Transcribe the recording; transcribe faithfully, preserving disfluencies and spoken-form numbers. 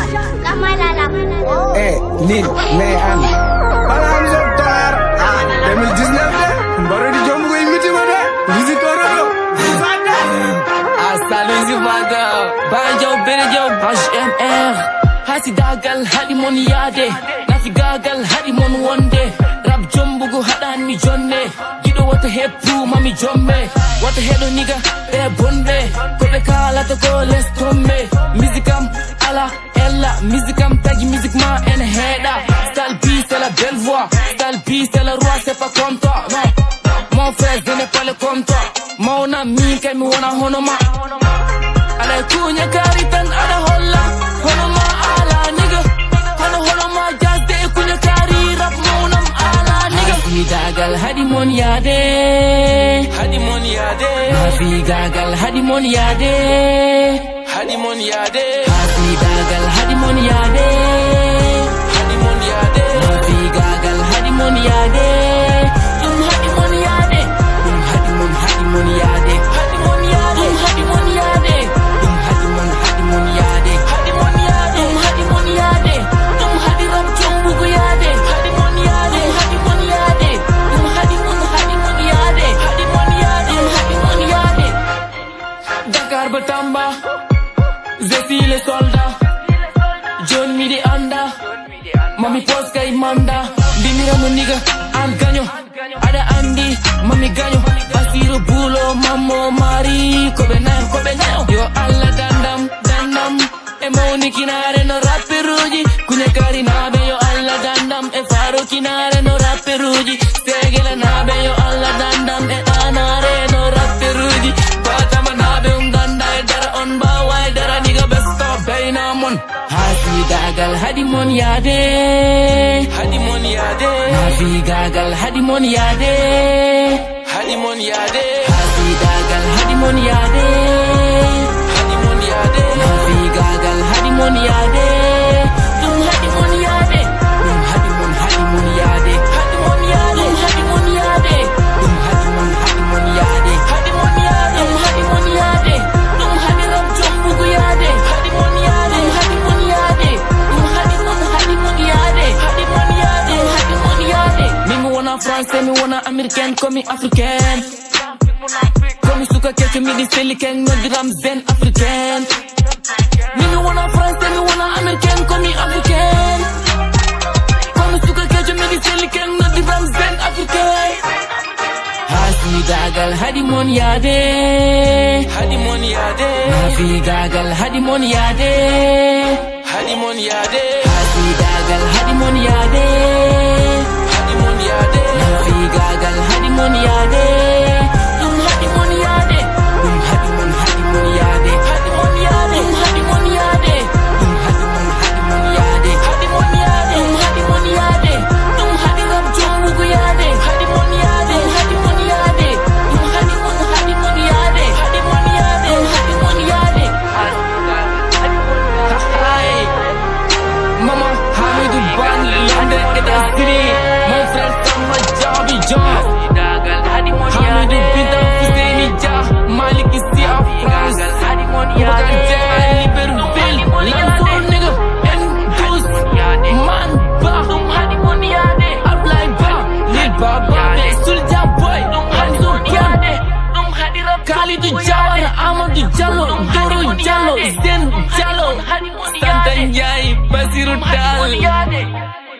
Eh, Lil, mais Anne. Bala am so dollar. deux mille dix-neuf de. Mbaro di jom ko imiti ma de. Visite oro do. Fada. Asali si fada. Banjo berejo H M R. Hasi dagal hadi mon yade. Nafi gagal hadi mon wonde. Rap jombugo hadan mi jonne. Gido wata heppu mami jomme. Wata hedo nigga be bonde. Ko be kala to ko les tomme. Musicam ala ella. Musicam tagi music ma en heada. Style B c'est la belle voix. Style B c'est le roi c'est pas comme toi. Non. Mon frère je n'ai pas le comme toi. Mon ami kai mi wona honoma. Ala kunya karitan ala holla. Honoma ala nigga. Hono honoma just de kunya kari rap monam ala nigga. Hafi gagal hadi mon yade. Hadi mon yade. Hafi gagal hadi mon yade. Hadi mon yade. Hafi gagal hadi mon yade. Hadi mon yade. Hafi gagal hadi mon yade. Dum hadi mon yade. Dum hadi mon hadi mon yade. Hadi mon yade. Dum hadi mon yade. Dum hadi mon hadi mon yade. Hadi mon yade. Dum hadi mon yade. Dum hadi rap jombugo yade. Hadi mon yade. Dum hadi mon yade. Dum hadi mon hadi mon yade. Hadi mon yade. Dum hadi mon yade. Dakar Batamba. Zesi le soldat. John mi di anda. Mami pos kay manda. Bimira mo nigga an ganyo. Ada andi mami ganyo. Asiru bulo mamo mari. Kobe na kobe na. Yo alla dandam dandam. E moni kinare no rapperuji. Kunya kari nabe yo alla dandam. E faro kinare no rapperuji. Segela nabe yo alla dandam. E anare no rapperuji. Batama nabe un ganda e dara on bawa e dara nigga besto bayna mon. Hasi gagal hadi mon yade. Hadi mon yade. Hafi gagal hadi mon yade. Hadi mon yade. Hafi gagal hadi mon yade. Hadi mon yade. Hafi gagal hadi mon yade. Dum hadi mon yade. Dum hadi mon hadi mon yade. Hadi mon yade. Dum hadi mon yade. Dum hadi mon hadi mon yade. Hadi mon yade. Dum hadi mon yade. Dum hadi rap jombugo yade. Hadi mon yade. Dum hadi mon yade. Dum hadi mon hadi mon yade. Hadi mon yade. Dum hadi mon yade. Me me wanna France, me wanna American, come me African. Come suka keke me di silicon, no drum zen African. Me me wanna France, me wanna American, come me African. Come suka keke me di silicon, no drum zen African. Hasi gagal hadi mon yade. Hadi mon yade. Hafi gagal hadi mon yade. Hadi mon yade. Hasi gagal hadi mon yade. Hadi mon yade. Hafi gagal hadi mon yade. Dum hadi mon yade. Dum hadi mon hadi mon yade. Hadi mon yade. Dum hadi mon yade. Dum hadi mon hadi mon yade. Hadi mon yade. Dum hadi mon yade. Dum hadi rap jombugo yade. Hadi mon yade. Dum hadi mon yade. Dum hadi mon hadi mon yade. Hadi mon yade. Dum hadi mon yade. Hi. Mama Hamidou Ban London et the city. Mon frère Sama Jabi John. Hamidou Binta Fuseni Jah. Malik ici en France. Boubacar Dieng Libreville. Lanfo nigga. N douze. Man Ba. Ablaye Ba. Lil Baba. Soulja Boy. Hamzo Ken. Khalidou Diawara. Amadou Diallo. Doro Diallo. Zen Diallo. Santa Ndiaye. Basirou Tall.